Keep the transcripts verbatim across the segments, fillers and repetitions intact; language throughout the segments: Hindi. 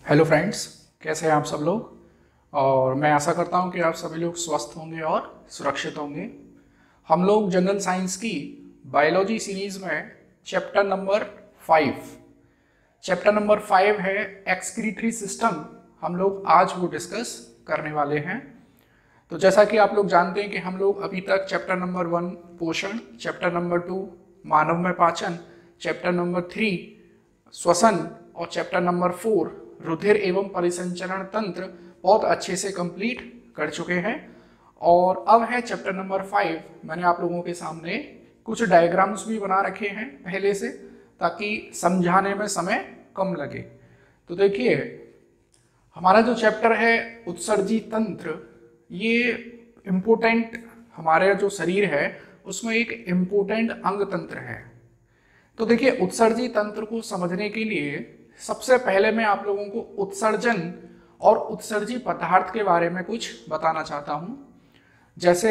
हेलो फ्रेंड्स, कैसे हैं आप सब लोग। और मैं आशा करता हूं कि आप सभी लोग स्वस्थ होंगे और सुरक्षित होंगे। हम लोग जनरल साइंस की बायोलॉजी सीरीज में chapter number five chapter number five है एक्सक्रीटरी सिस्टम। हम लोग आज वो डिस्कस करने वाले हैं। तो जैसा कि आप लोग जानते हैं कि हम लोग अभी तक चैप्टर नंबर वन पोषण, चैप्टर नंबर टू मानव में पाचन, चैप्टर नंबर थ्री श्वसन और चैप्टर नंबर फोर रुधिर एवं परिसंचरण तंत्र बहुत अच्छे से कंप्लीट कर चुके हैं। और अब है चैप्टर नंबर फाइव। मैंने आप लोगों के सामने कुछ डायग्राम्स भी बना रखे हैं पहले से, ताकि समझाने में समय कम लगे। तो देखिए, हमारा जो चैप्टर है उत्सर्जी तंत्र, ये इम्पोर्टेंट, हमारे जो शरीर है उसमें एक इम्पोर्टेंट अंग तंत्र है। तो देखिए, उत्सर्जी तंत्र को समझने के लिए सबसे पहले मैं आप लोगों को उत्सर्जन और उत्सर्जी पदार्थ के बारे में कुछ बताना चाहता हूं। जैसे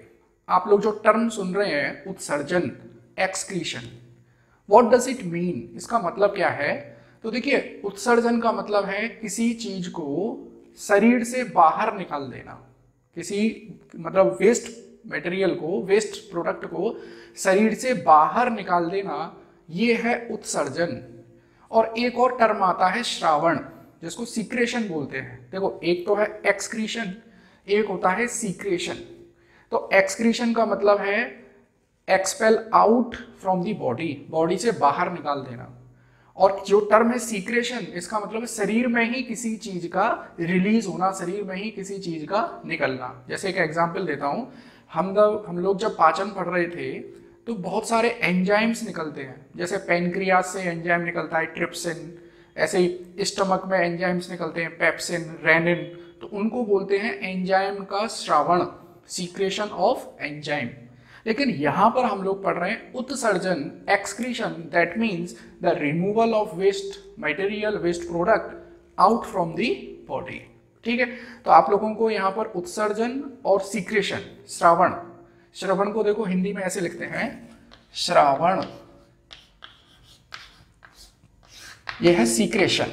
आप लोग जो टर्म सुन रहे हैं उत्सर्जन, excretion, what does it mean, इसका मतलब क्या है। तो देखिए, उत्सर्जन का मतलब है किसी चीज को शरीर से बाहर निकाल देना, किसी मतलब वेस्ट मटेरियल को, वेस्ट प्रोडक्ट को शरीर से बाहर निकाल देना, ये है उत्सर्जन। और एक और टर्म आता है श्रावण, जिसको सीक्रेशन बोलते हैं। देखो, एक तो है एक्सक्रीशन, एक होता है सीक्रेशन। तो एक्सक्रीशन का मतलब है expel out from the body, body से बाहर निकाल देना। और जो टर्म है सीक्रेशन, इसका मतलब है शरीर में ही किसी चीज का रिलीज होना, शरीर में ही किसी चीज का निकलना। जैसे एक एग्जांपल देता हूं, हम हम लोग जब पाचन पढ़ रहे थे तो बहुत सारे एंजाइम्स निकलते हैं। जैसे पैनक्रियाज से एंजाइम निकलता है ट्रिप्सिन, ऐसे ही स्टमक में एंजाइम्स निकलते हैं पेप्सिन, रेनिन। तो उनको बोलते हैं एंजाइम का श्रावण, सीक्रेशन ऑफ एंजाइम। लेकिन यहां पर हम लोग पढ़ रहे हैं उत्सर्जन, excretion, that means the removal of waste material, waste product out from the body. ठीक है, तो आप लोगों को यहाँ पर उत्सर्जन और सीक्रेशन, श्रावण, श्रवण को देखो हिंदी में ऐसे लिखते हैं श्रावण, यह है सीक्रेशन,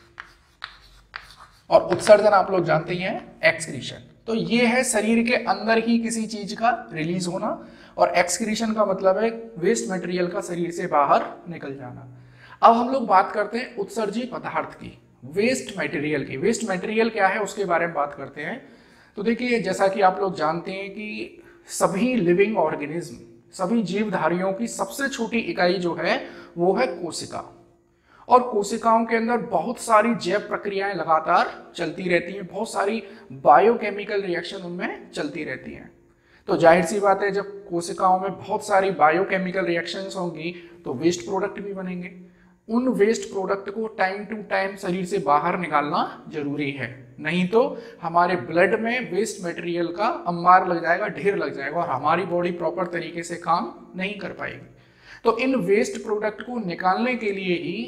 और उत्सर्जन आप लोग जानते ही हैं एक्सक्रीशन। तो ये है शरीर के अंदर ही किसी चीज का रिलीज होना, और एक्सक्रीशन का मतलब है वेस्ट मटेरियल का शरीर से बाहर निकल जाना। अब हम लोग बात करते हैं उत्सर्जी पदार्थ की, वेस्ट मटेरियल की। वेस्ट मटेरियल क्या है उसके बारे में बात करते हैं। तो देखिए, जैसा कि आप लोग जानते हैं कि सभी लिविंग ऑर्गेनिज्म, सभी जीवधारियों की सबसे छोटी इकाई जो है वो है कोशिका। और कोशिकाओं के अंदर बहुत सारी जैव प्रक्रियाएं लगातार चलती रहती हैं, बहुत सारी बायोकेमिकल रिएक्शन उनमें चलती रहती हैं। तो जाहिर सी बात है, जब कोशिकाओं में बहुत सारी बायोकेमिकल रिएक्शंस होंगी तो वेस्ट प्रोडक्ट भी बनेंगे। उन वेस्ट प्रोडक्ट को टाइम टू टाइम शरीर से बाहर निकालना जरूरी है, नहीं तो हमारे ब्लड में वेस्ट मटेरियल का अंबार लग जाएगा, ढेर लग जाएगा, और हमारी बॉडी प्रॉपर तरीके से काम नहीं कर पाएगी। तो इन वेस्ट प्रोडक्ट को निकालने के लिए ही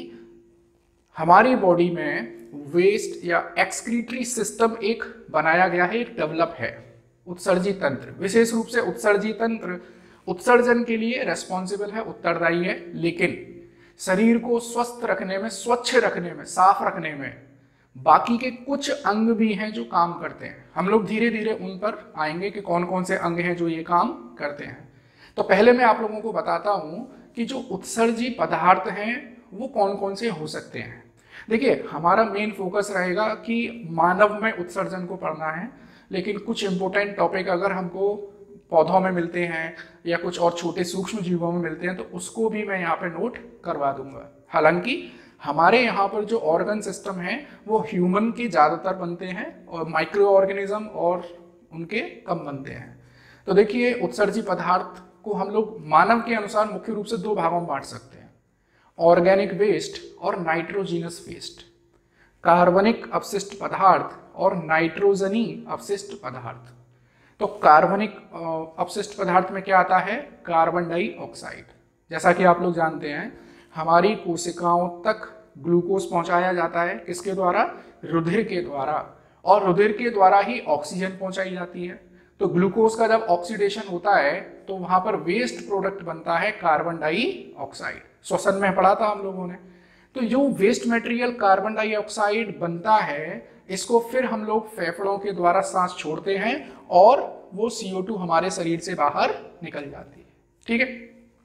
हमारी बॉडी में वेस्ट या एक्सक्रीटरी सिस्टम एक बनाया गया है, एक डेवलप है, उत्सर्जी तंत्र। विशेष रूप से उत्सर्जी तंत्र उत्सर्जन के लिए रेस्पॉन्सिबल है, उत्तरदायी है। लेकिन शरीर को स्वस्थ रखने में, स्वच्छ रखने में, साफ रखने में बाकी के कुछ अंग भी हैं जो काम करते हैं। हम लोग धीरे धीरे उन पर आएंगे कि कौन कौन से अंग हैं जो ये काम करते हैं। तो पहले मैं आप लोगों को बताता हूं कि जो उत्सर्जी पदार्थ हैं वो कौन कौन से हो सकते हैं। देखिए, हमारा मेन फोकस रहेगा कि मानव में उत्सर्जन को पढ़ना है, लेकिन कुछ इंपॉर्टेंट टॉपिक अगर हमको पौधों में मिलते हैं या कुछ और छोटे सूक्ष्म जीवों में मिलते हैं तो उसको भी मैं यहाँ पे नोट करवा दूंगा। हालांकि हमारे यहाँ पर जो ऑर्गन सिस्टम है वो ह्यूमन के ज़्यादातर बनते हैं, और माइक्रो ऑर्गेनिज्म और उनके कम बनते हैं। तो देखिए, उत्सर्जी पदार्थ को हम लोग मानव के अनुसार मुख्य रूप से दो भागों में बांट सकते हैं, ऑर्गेनिक वेस्ट और नाइट्रोजीनस वेस्ट। कार्बनिक अपशिष्ट पदार्थ और नाइट्रोजनी अपशिष्ट पदार्थ। तो कार्बनिक अपशिष्ट पदार्थ में क्या आता है, कार्बन डाइऑक्साइड। जैसा कि आप लोग जानते हैं, हमारी कोशिकाओं तक ग्लूकोज पहुंचाया जाता है, किसके द्वारा, रुधिर के द्वारा, और रुधिर के द्वारा ही ऑक्सीजन पहुंचाई जाती है। तो ग्लूकोज का जब ऑक्सीडेशन होता है तो वहां पर वेस्ट प्रोडक्ट बनता है कार्बन डाइऑक्साइड। श्वसन में पढ़ा था हम लोगों ने। तो जो वेस्ट मटेरियल कार्बन डाइऑक्साइड बनता है, इसको फिर हम लोग फेफड़ों के द्वारा सांस छोड़ते हैं और वो सी ओ टू हमारे शरीर से बाहर निकल जाती है। ठीक है,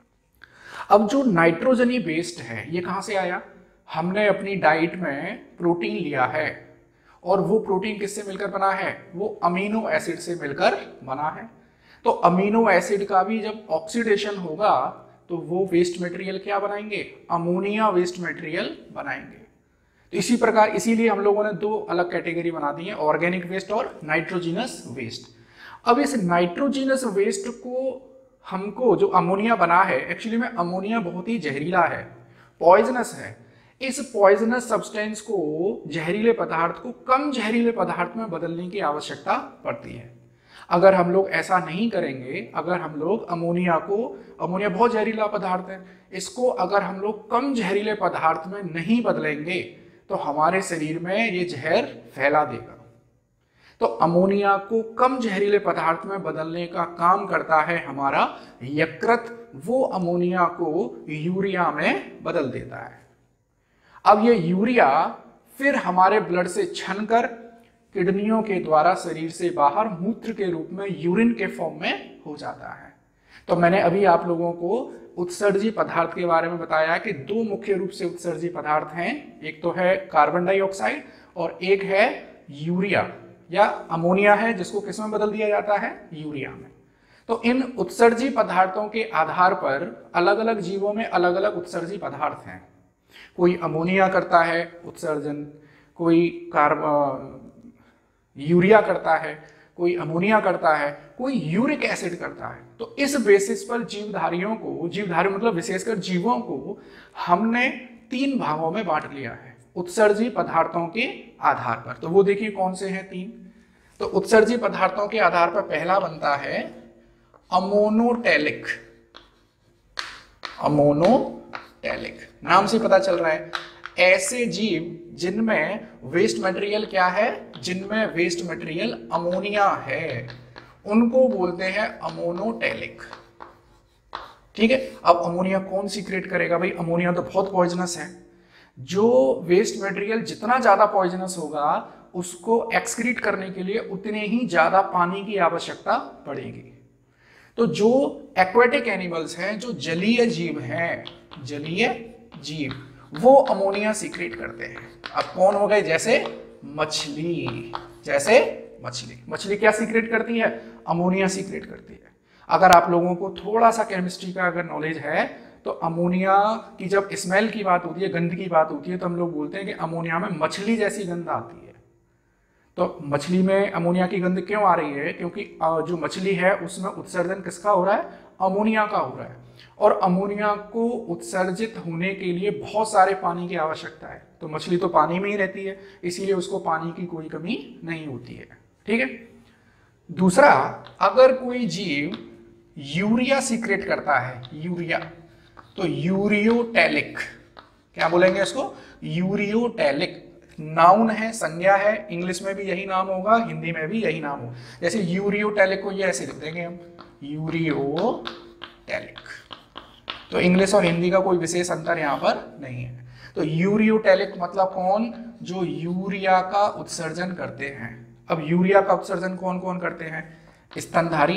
अब जो नाइट्रोजनी वेस्ट है ये कहां से आया? हमने अपनी डाइट में प्रोटीन लिया है और वो प्रोटीन किससे मिलकर बना है? वो अमीनो एसिड से मिलकर बना है। तो अमीनो एसिड का भी जब ऑक्सीडेशन होगा तो वो वेस्ट मटेरियल क्या बनाएंगे? अमोनिया वेस्ट मटेरियल बनाएंगे। तो इसी प्रकार इसीलिए हम लोगों ने दो अलग कैटेगरी बना दी है, ऑर्गेनिक वेस्ट और नाइट्रोजिनस वेस्ट। अब इस नाइट्रोजिनस वेस्ट को हमको जो अमोनिया बना है, एक्चुअली में अमोनिया बहुत ही जहरीला है, पॉइजनस है। इस पॉइजनस सब्सटेंस को, जहरीले पदार्थ को कम जहरीले पदार्थ में बदलने की आवश्यकता पड़ती है। अगर हम लोग ऐसा नहीं करेंगे, अगर हम लोग अमोनिया को, अमोनिया बहुत जहरीला पदार्थ है, इसको अगर हम लोग कम जहरीले पदार्थ में नहीं बदलेंगे तो हमारे शरीर में ये जहर फैला देगा। तो अमोनिया को कम जहरीले पदार्थ में बदलने का काम करता है हमारा यकृत, वो अमोनिया को यूरिया में बदल देता है। अब ये यूरिया फिर हमारे ब्लड से छनकर किडनियों के द्वारा शरीर से बाहर मूत्र के रूप में, यूरिन के फॉर्म में हो जाता है। तो मैंने अभी आप लोगों को उत्सर्जी पदार्थ के बारे में बताया कि दो मुख्य रूप से उत्सर्जी पदार्थ हैं, एक तो है कार्बन डाइऑक्साइड और एक है यूरिया या अमोनिया है, जिसको किस में बदल दिया जाता है? यूरिया में। तो इन उत्सर्जी पदार्थों के आधार पर अलग अलग जीवों में अलग अलग उत्सर्जी पदार्थ हैं। कोई अमोनिया करता है उत्सर्जन, कोई कार्ब यूरिया करता है, कोई अमोनिया करता है, कोई यूरिक एसिड करता है। तो इस बेसिस पर जीवधारियों को, जीवधारी मतलब विशेषकर जीवों को, हमने तीन भागों में बांट लिया है उत्सर्जी पदार्थों के आधार पर। तो वो देखिए कौन से हैं तीन। तो उत्सर्जी पदार्थों के आधार पर पहला बनता है अमोनोटैलिक। अमोनोटैलिक नाम से पता चल रहा है, ऐसे जीव जिनमें वेस्ट मटेरियल क्या है? जिनमें वेस्ट मटेरियल अमोनिया है, उनको बोलते हैं अमोनोटैलिक। ठीक है, अब अमोनिया कौन सीक्रेट करेगा? भाई अमोनिया तो बहुत पॉइजनस है। जो वेस्ट मटेरियल जितना ज्यादा पॉइजनस होगा, उसको एक्सक्रीट करने के लिए उतने ही ज्यादा पानी की आवश्यकता पड़ेगी। तो जो एक्वेटिक एनिमल्स हैं, जो जलीय जीव हैं, जलीय जीव, वो अमोनिया सीक्रेट करते हैं। अब कौन हो गए? जैसे मछली, जैसे मछली मछली क्या सीक्रेट करती है? अमोनिया सीक्रेट करती है। अगर आप लोगों को थोड़ा सा केमिस्ट्री का अगर नॉलेज है तो अमोनिया की जब स्मेल की बात होती है, गंध की बात होती है, तो हम लोग बोलते हैं कि अमोनिया में मछली जैसी गंध आती है। तो मछली में अमोनिया की गंध क्यों आ रही है? क्योंकि जो मछली है उसमें उत्सर्जन किसका हो रहा है? अमोनिया का हो रहा है। और अमोनिया को उत्सर्जित होने के लिए बहुत सारे पानी की आवश्यकता है। तो मछली तो पानी में ही रहती है, इसीलिए उसको पानी की कोई कमी नहीं होती है। ठीक है। दूसरा, अगर कोई जीव यूरिया सीक्रेट करता है, यूरिया, तो यूरियोटैलिक, क्या बोलेंगे इसको? यूरियोटैलिक। नाउन है, संज्ञा है, इंग्लिश में भी यही नाम होगा, हिंदी में भी यही नाम होगा। जैसे यूरियोटैलिक को ये ऐसे लिख देंगे हम, यूरियोटैलिक। तो इंग्लिश और हिंदी का कोई विशेष अंतर यहाँ पर नहीं है। तो यूरियोटैलिक मतलब कौन? जो यूरिया का उत्सर्जन करते हैं। अब यूरिया का उत्सर्जन कौन कौन करते हैं? स्तनधारी,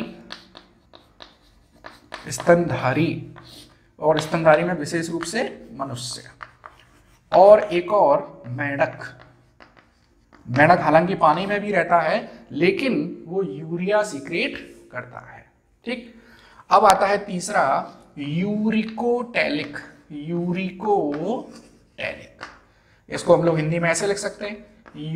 स्तनधारी और स्तनधारी में विशेष रूप से मनुष्य, और एक और मेंढक। मेंढक हालांकि पानी में भी रहता है, लेकिन वो यूरिया सीक्रेट करता है। ठीक। अब आता है तीसरा, यूरिकोटैलिक। यूरिकोटैलिक, इसको हम लोग हिंदी में ऐसे लिख सकते हैं,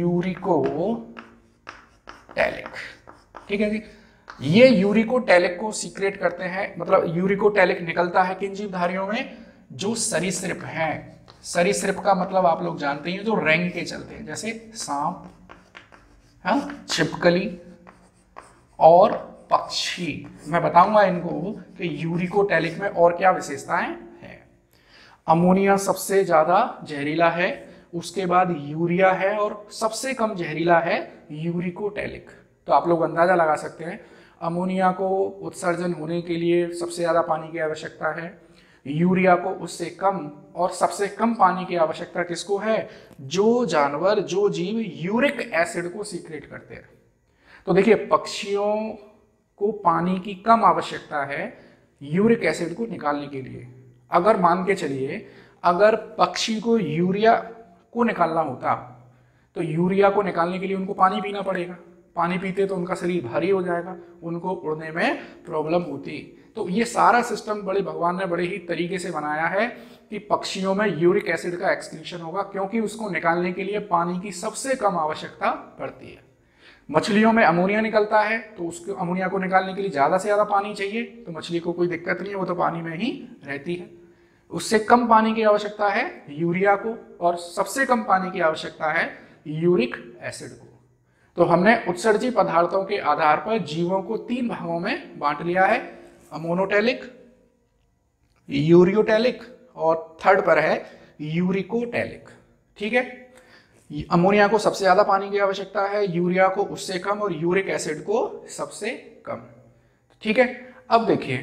यूरिकोटैलिक। ठीक है जी। ये यूरिकोटैलिक को सीक्रेट करते हैं, मतलब यूरिकोटैलिक निकलता है किन जीवधारियों में? जो सरीसृप हैं। सरीसृप का मतलब आप लोग जानते हैं, जो रेंग के चलते हैं, जैसे सांप, हाँ, छिपकली और पक्षी। मैं बताऊंगा इनको कि यूरिकोटैलिक में और क्या विशेषताएं हैं। अमोनिया सबसे ज्यादा जहरीला है, उसके बाद यूरिया है, और सबसे कम जहरीला है यूरिकोटैलिक। तो आप लोग अंदाजा लगा सकते हैं, अमोनिया को उत्सर्जन होने के लिए सबसे ज्यादा पानी की आवश्यकता है। यूरिया को उससे कम, और सबसे कम पानी की आवश्यकता किसको है? जो जानवर, जो जीव यूरिक एसिड को सीक्रेट करते हैं। तो देखिए, पक्षियों को पानी की कम आवश्यकता है यूरिक एसिड को निकालने के लिए। अगर मान के चलिए, अगर पक्षी को यूरिया को निकालना होता तो यूरिया को निकालने के लिए उनको पानी पीना पड़ेगा। पानी पीते तो उनका शरीर भारी हो जाएगा, उनको उड़ने में प्रॉब्लम होती। तो ये सारा सिस्टम बड़े भगवान ने बड़े ही तरीके से बनाया है कि पक्षियों में यूरिक एसिड का एक्सक्रीशन होगा, क्योंकि उसको निकालने के लिए पानी की सबसे कम आवश्यकता पड़ती है। मछलियों में अमोनिया निकलता है, तो उसको अमोनिया को निकालने के लिए ज़्यादा से ज़्यादा पानी चाहिए, तो मछली को कोई दिक्कत नहीं है, वो तो पानी में ही रहती है। उससे कम पानी की आवश्यकता है यूरिया को, और सबसे कम पानी की आवश्यकता है यूरिक एसिड को। तो हमने उत्सर्जी पदार्थों के आधार पर जीवों को तीन भागों में बांट लिया है, अमोनोटैलिक, यूरियोटैलिक और थर्ड पर है यूरिकोटैलिक। ठीक है, अमोनिया को सबसे ज्यादा पानी की आवश्यकता है, यूरिया को उससे कम, और यूरिक एसिड को सबसे कम। ठीक है, अब देखिए,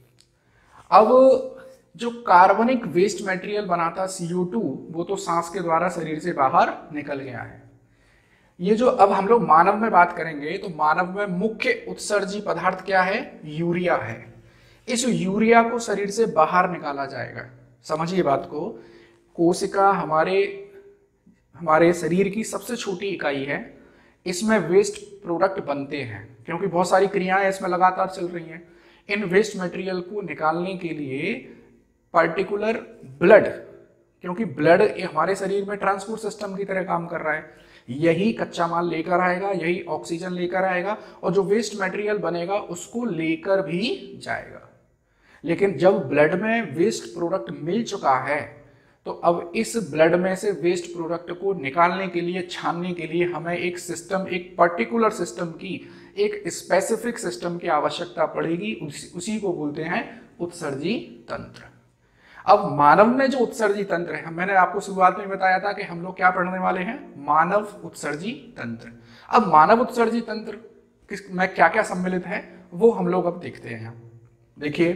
अब जो कार्बनिक वेस्ट मटेरियल बनाता सी ओ टू, वो तो सांस के द्वारा शरीर से बाहर निकल गया है। ये जो अब हम लोग मानव में बात करेंगे, तो मानव में मुख्य उत्सर्जी पदार्थ क्या है? यूरिया है। इस यूरिया को शरीर से बाहर निकाला जाएगा। समझिए बात को, कोशिका हमारे हमारे शरीर की सबसे छोटी इकाई है, इसमें वेस्ट प्रोडक्ट बनते हैं, क्योंकि बहुत सारी क्रियाएं इसमें लगातार चल रही हैं। इन वेस्ट मटेरियल को निकालने के लिए पर्टिकुलर ब्लड, क्योंकि ब्लड हमारे शरीर में ट्रांसपोर्ट सिस्टम की तरह काम कर रहा है, यही कच्चा माल लेकर आएगा, यही ऑक्सीजन लेकर आएगा, और जो वेस्ट मटेरियल बनेगा उसको लेकर भी जाएगा। लेकिन जब ब्लड में वेस्ट प्रोडक्ट मिल चुका है, तो अब इस ब्लड में से वेस्ट प्रोडक्ट को निकालने के लिए, छानने के लिए हमें एक सिस्टम, एक पर्टिकुलर सिस्टम की, एक स्पेसिफिक सिस्टम की आवश्यकता पड़ेगी। उसी, उसी को बोलते हैं उत्सर्जी तंत्र। अब मानव में जो उत्सर्जी तंत्र है, मैंने आपको शुरुआत में बताया था कि हम लोग क्या पढ़ने वाले हैं, मानव उत्सर्जी तंत्र। अब मानव उत्सर्जी तंत्र किस में क्या क्या सम्मिलित है, वो हम लोग अब देखते हैं। देखिए,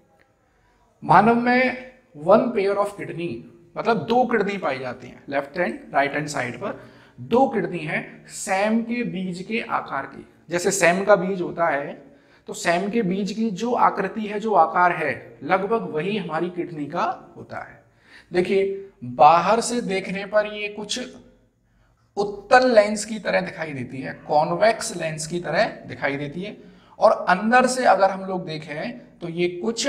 मानव में वन पेयर ऑफ किडनी, मतलब दो किडनी पाई जाती हैं, left hand right hand side पर दो किडनी है सैम के बीज के आकार की। जैसे सैम का बीज होता है, तो सैम के बीज की जो आकृति है, जो आकार है, लगभग वही हमारी किडनी का होता है। देखिए, बाहर से देखने पर ये कुछ उत्तल लेंस की तरह दिखाई देती है, कॉन्वेक्स लेंस की तरह दिखाई देती है, और अंदर से अगर हम लोग देखें तो ये कुछ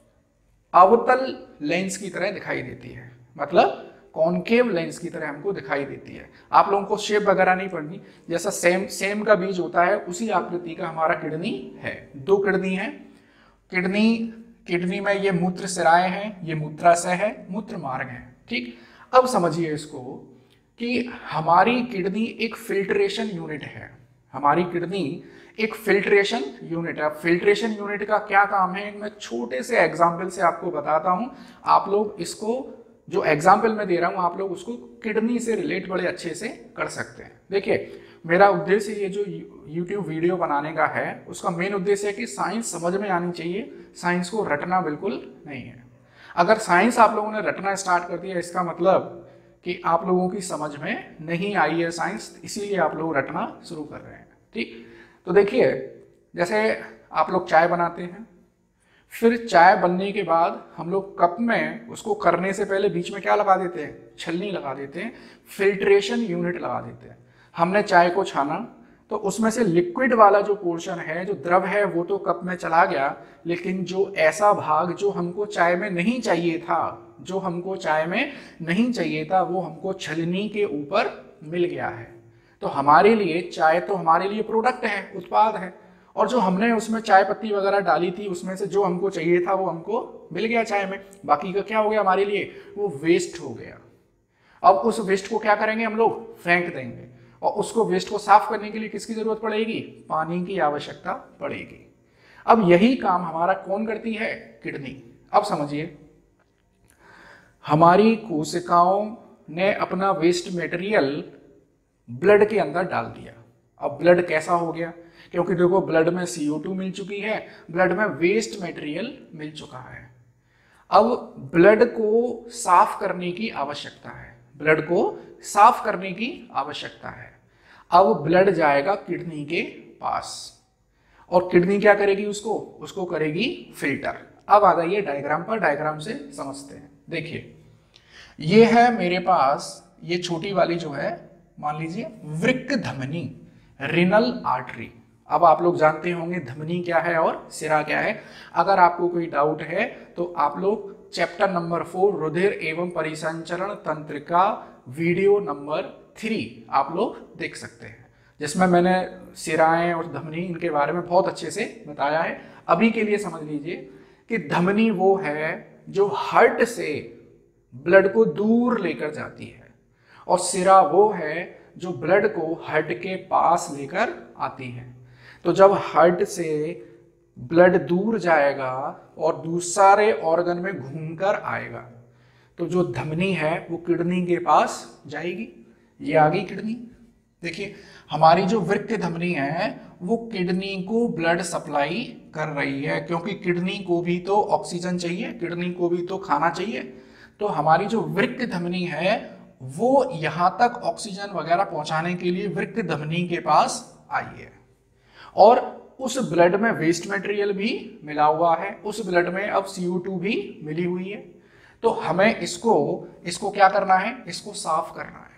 अवतल लेंस की तरह दिखाई देती है, मतलब कॉनकेव लेंस की तरह हमको दिखाई देती है। आप लोगों को शेप वगैरह नहीं पढ़नी, जैसा सेम सेम का बीज होता है उसी आकृति का हमारा किडनी है। दो किडनी है, किडनी किडनी में ये मूत्र सिराएं हैं, ये मूत्राशय है, मूत्र मार्ग है। ठीक, अब समझिए इसको कि हमारी किडनी एक फिल्ट्रेशन यूनिट है। हमारी किडनी एक फिल्ट्रेशन यूनिट है। फिल्ट्रेशन यूनिट का क्या काम है, मैं छोटे से एग्जाम्पल से आपको बताता हूं। आप लोग इसको, जो एग्जाम्पल मैं दे रहा हूं, आप लोग उसको किडनी से रिलेट बड़े अच्छे से कर सकते हैं। देखिए, मेरा उद्देश्य ये जो यूट्यूब वीडियो बनाने का है, उसका मेन उद्देश्य है कि साइंस समझ में आनी चाहिए, साइंस को रटना बिल्कुल नहीं है। अगर साइंस आप लोगों ने रटना स्टार्ट कर दिया, इसका मतलब कि आप लोगों की समझ में नहीं आई है साइंस, इसीलिए आप लोग रटना शुरू कर रहे हैं। ठीक, तो देखिए, जैसे आप लोग चाय बनाते हैं, फिर चाय बनने के बाद हम लोग कप में उसको करने से पहले बीच में क्या लगा देते हैं, छलनी लगा देते हैं, फिल्ट्रेशन यूनिट लगा देते हैं। हमने चाय को छाना तो उसमें से लिक्विड वाला जो पोर्शन है, जो द्रव है, वो तो कप में चला गया, लेकिन जो ऐसा भाग जो हमको चाय में नहीं चाहिए था, जो हमको चाय में नहीं चाहिए था, वो हमको छलनी के ऊपर मिल गया है। तो हमारे लिए चाय तो हमारे लिए प्रोडक्ट है, उत्पाद है, और जो हमने उसमें चाय पत्ती वगैरह डाली थी, उसमें से जो हमको चाहिए था वो हमको मिल गया चाय में। बाकी का क्या हो गया हमारे लिए, वो वेस्ट हो गया। अब उस वेस्ट को क्या करेंगे हम लोग, फेंक देंगे, और उसको वेस्ट को साफ करने के लिए किसकी जरूरत पड़ेगी, पानी की आवश्यकता पड़ेगी। अब यही काम हमारा कौन करती है, किडनी। अब समझिए, हमारी कोशिकाओं ने अपना वेस्ट मटेरियल ब्लड के अंदर डाल दिया। अब ब्लड कैसा हो गया, क्योंकि देखो ब्लड में सी ओ टू मिल चुकी है, ब्लड में वेस्ट मटेरियल मिल चुका है। अब ब्लड को साफ करने की आवश्यकता है, ब्लड को साफ करने की आवश्यकता है। अब ब्लड जाएगा किडनी के पास और किडनी क्या करेगी, उसको उसको करेगी फिल्टर। अब आ जाइए डायग्राम पर, डायग्राम से समझते हैं। देखिए ये है मेरे पास, ये छोटी वाली जो है मान लीजिए वृक्क धमनी, रिनल आर्टरी। अब आप लोग जानते होंगे धमनी क्या है और सिरा क्या है। अगर आपको कोई डाउट है तो आप लोग चैप्टर नंबर फोर रुधिर एवं परिसंचरण तंत्र का वीडियो नंबर थ्री आप लोग देख सकते हैं, जिसमें मैंने सिराएं और धमनी इनके बारे में बहुत अच्छे से बताया है। अभी के लिए समझ लीजिए कि धमनी वो है जो हार्ट से ब्लड को दूर लेकर जाती है और सिरा वो है जो ब्लड को हार्ट के पास लेकर आती है। तो जब हार्ट से ब्लड दूर जाएगा और दूसरे ऑर्गन में घूमकर आएगा तो जो धमनी है वो किडनी के पास जाएगी। ये आ गई किडनी। देखिए हमारी जो वृक्क धमनी है वो किडनी को ब्लड सप्लाई कर रही है, क्योंकि किडनी को भी तो ऑक्सीजन चाहिए, किडनी को भी तो खाना चाहिए। तो हमारी जो वृक्क धमनी है वो यहाँ तक ऑक्सीजन वगैरह पहुंचाने के लिए वृक्क धमनी के पास आई है। और उस ब्लड में वेस्ट मटेरियल भी मिला हुआ है, उस ब्लड में अब सी ओ टू भी मिली हुई है। तो हमें इसको इसको क्या करना है, इसको साफ करना है,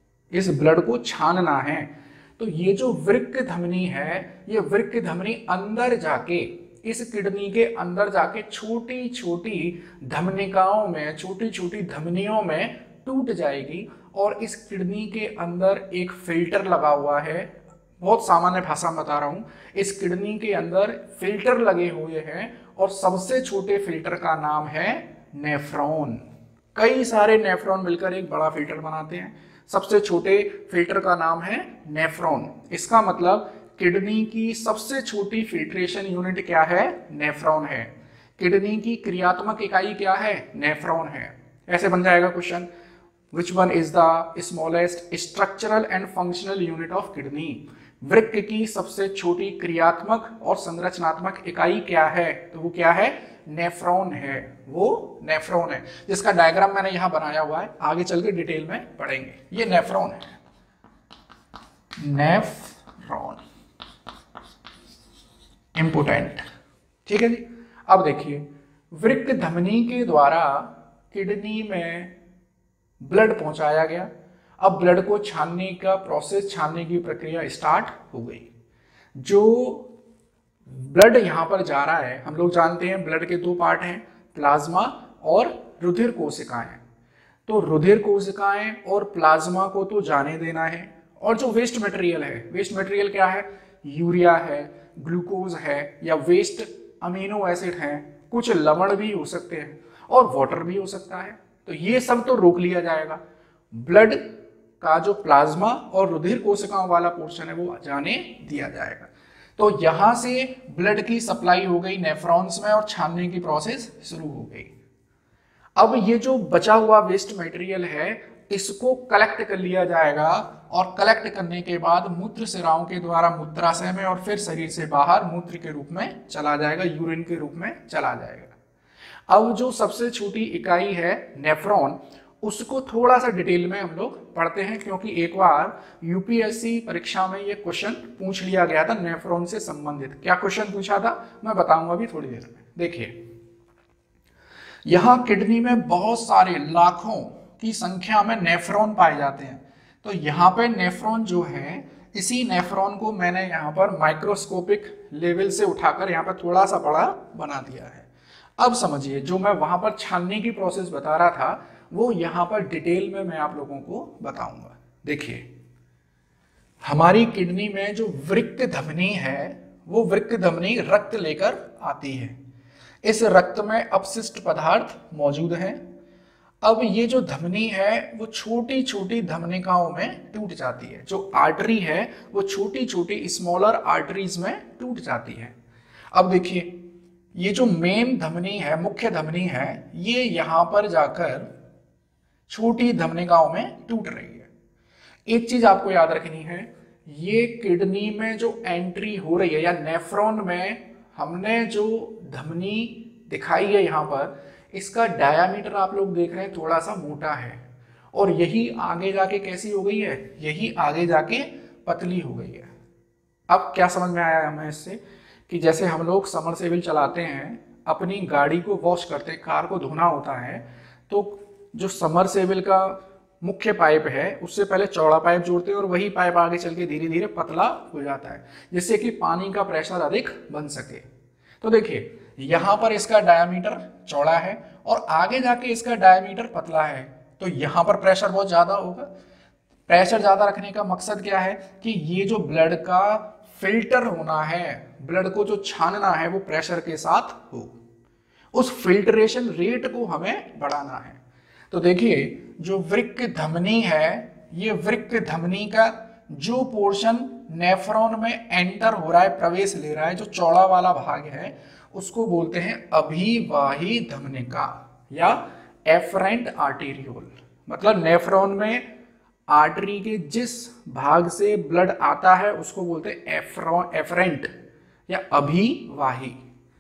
इस ब्लड को छानना है। तो ये जो वृक्क धमनी है, ये वृक्क धमनी अंदर जाके, इस किडनी के अंदर जाके छोटी छोटी धमनिकाओं में, छोटी छोटी धमनियों में टूट जाएगी और इस किडनी के अंदर एक फिल्टर लगा हुआ है। बहुत सामान्य भाषा में बता रहा हूं, इस किडनी के अंदर फिल्टर लगे हुए हैं और सबसे छोटे फिल्टर का नाम है नेफ्रॉन। कई सारे नेफ्रॉन मिलकर एक बड़ा फिल्टर बनाते हैं, सबसे छोटे फिल्टर का नाम है नेफ्रॉन। इसका मतलब किडनी की सबसे छोटी फिल्ट्रेशन यूनिट क्या है, नेफ्रॉन है। किडनी की क्रियात्मक इकाई क्या है, नेफ्रॉन है। ऐसे बन जाएगा question, which one is the smallest structural and functional unit of kidney. वृक्क की सबसे छोटी क्रियात्मक और संरचनात्मक इकाई क्या है, तो वो क्या है, नेफ्रॉन है, वो नेफ्रॉन है, जिसका डायग्राम मैंने यहां बनाया हुआ है, आगे चल के डिटेल में पढ़ेंगे। ये नेफ्रॉन है, नेफ्रॉन इंपोर्टेंट, ठीक है जी। अब देखिए वृक्क धमनी के द्वारा किडनी में ब्लड पहुंचाया गया। अब ब्लड को छानने का प्रोसेस, छानने की प्रक्रिया स्टार्ट हो गई। जो ब्लड यहां पर जा रहा है, हम लोग जानते हैं ब्लड के दो पार्ट हैं, प्लाज्मा और रुधिर कोशिकाएं। तो रुधिर कोशिकाएं और प्लाज्मा को तो जाने देना है, और जो वेस्ट मटेरियल है, वेस्ट मटेरियल क्या है, यूरिया है, ग्लूकोज है, या वेस्ट अमीनो एसिड है, कुछ लवण भी हो सकते हैं और वाटर भी हो सकता है। तो ये सब तो रोक लिया जाएगा। ब्लड का जो प्लाज्मा और रुधिर कोशिकाओं वाला पोर्शन है वो जाने दिया जाएगा। तो यहां से ब्लड की सप्लाई हो गई नेफ्रॉन्स में और छानने की प्रोसेस शुरू हो गई। अब ये जो बचा हुआ वेस्ट मटेरियल है इसको कलेक्ट कर लिया जाएगा और कलेक्ट करने के बाद मूत्र सिराओं के द्वारा मूत्राशय में और फिर शरीर से बाहर मूत्र के रूप में चला जाएगा, यूरिन के रूप में चला जाएगा। अब जो सबसे छोटी इकाई है नेफ्रॉन, उसको थोड़ा सा डिटेल में हम लोग पढ़ते हैं, क्योंकि एक बार यूपीएससी परीक्षा में ये क्वेश्चन पूछ लिया गया था नेफ्रॉन से संबंधित। क्या क्वेश्चन पूछा था मैं बताऊंगा अभी थोड़ी देर में। देखिए यहां किडनी में बहुत सारे लाखों की संख्या में नेफ्रॉन पाए जाते हैं। तो यहाँ पे नेफ्रॉन जो है, इसी नेफ्रॉन को मैंने यहाँ पर माइक्रोस्कोपिक लेवल से उठाकर यहाँ पर थोड़ा सा बड़ा बना दिया है। अब समझिए जो मैं वहां पर छानने की प्रोसेस बता रहा था वो यहाँ पर डिटेल में मैं आप लोगों को बताऊंगा। देखिए हमारी किडनी में जो वृक्क धमनी है वो वृक्क धमनी रक्त लेकर आती है। इस रक्त में अपशिष्ट पदार्थ मौजूद हैं। अब ये जो धमनी है वो छोटी छोटी धमनिकाओं में टूट जाती है। जो आर्टरी है वो छोटी छोटी स्मॉलर आर्टरीज में टूट जाती है। अब देखिए ये जो मेन धमनी है, मुख्य धमनी है, ये यहां पर जाकर छोटी धमनिकाओं में टूट रही है। एक चीज आपको याद रखनी है, ये किडनी में जो एंट्री हो रही है या नेफ्रॉन में हमने जो धमनी दिखाई है यहाँ पर, इसका डायामीटर आप लोग देख रहे हैं थोड़ा सा मोटा है, और यही आगे जाके कैसी हो गई है, यही आगे जाके पतली हो गई है। अब क्या समझ में आया हमें इससे, कि जैसे हम लोग समरसेबल चलाते हैं, अपनी गाड़ी को वॉश करते हैं, कार को धोना होता है, तो जो समरसेबल का मुख्य पाइप है उससे पहले चौड़ा पाइप जोड़ते हैं और वही पाइप आगे चल के धीरे धीरे पतला हो जाता है, जिससे कि पानी का प्रेशर अधिक बन सके। तो देखिए यहाँ पर इसका डायामीटर चौड़ा है और आगे जाके इसका डायामीटर पतला है, तो यहाँ पर प्रेशर बहुत ज़्यादा होगा। प्रेशर ज़्यादा रखने का मकसद क्या है कि ये जो ब्लड का फिल्टर होना है, ब्लड को जो छानना है वो प्रेशर के साथ हो, उस फिल्ट्रेशन रेट को हमें बढ़ाना है। तो देखिए जो वृक्क धमनी है, ये वृक्क धमनी का जो पोर्शन नेफ्रॉन में एंटर हो रहा है, प्रवेश ले रहा है, जो चौड़ा वाला भाग है, उसको बोलते हैं अभिवाही धमनिका या एफरेंट आर्टेरियोल। मतलब नेफ्रॉन में आर्टरी के जिस भाग से ब्लड आता है उसको बोलते हैं एफ्रॉन एफरेंट या अभिवाही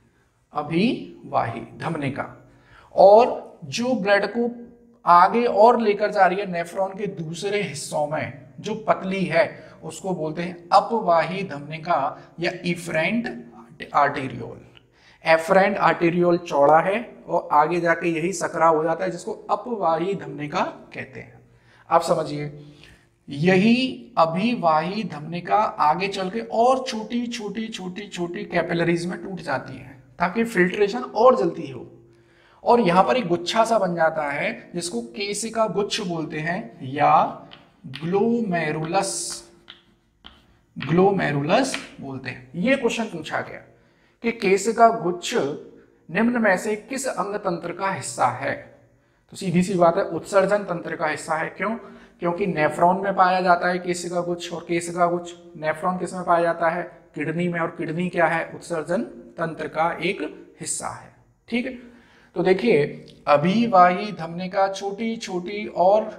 अभिवाही धमनिका। और जो ब्लड को आगे और लेकर जा रही है नेफ्रॉन के दूसरे हिस्सों में, जो पतली है, उसको बोलते हैं अपवाही धमनिका या इफरेंट आर्टेरियोल। एफरेंट आर्टेरियोल चौड़ा है और आगे जाके यही सकरा हो जाता है, जिसको अपवाही धमनिका कहते हैं। आप समझिए, यही अभिवाही धमनिका आगे चल के और छोटी छोटी छोटी छोटी कैपिलरीज में टूट जाती है ताकि फिल्ट्रेशन और जल्दी हो, और यहाँ पर एक गुच्छा सा बन जाता है जिसको केशिका गुच्छ बोलते हैं या ग्लोमेरुलस ग्लोमेरुलस बोलते हैं। ये क्वेश्चन पूछा गया कि केशिका गुच्छ निम्न में से किस अंग तंत्र का हिस्सा है, तो सीधी सी बात है उत्सर्जन तंत्र का हिस्सा है। क्यों? क्योंकि नेफ्रॉन में पाया जाता है केशिका गुच्छ, और केशिका गुच्छ नेफ्रॉन किस में पाया जाता है, किडनी में, और किडनी क्या है, उत्सर्जन तंत्र का एक हिस्सा है। ठीक है, तो देखिए अभिवाही धमनिका छोटी छोटी और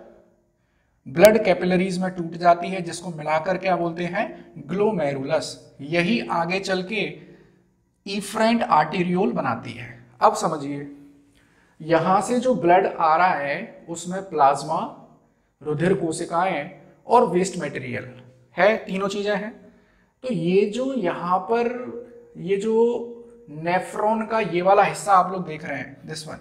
ब्लड कैपिलरीज में टूट जाती है, जिसको मिलाकर क्या बोलते हैं, ग्लोमेरुलस। यही आगे चल के इफरेंट आर्टेरियोल बनाती है। अब समझिए, यहां से जो ब्लड आ रहा है उसमें प्लाज्मा, रुधिर कोशिकाएं और वेस्ट मटेरियल है, तीनों चीजें हैं। तो ये जो यहाँ पर ये जो नेफ्रॉन का ये वाला हिस्सा आप लोग देख रहे हैं, दिस वन,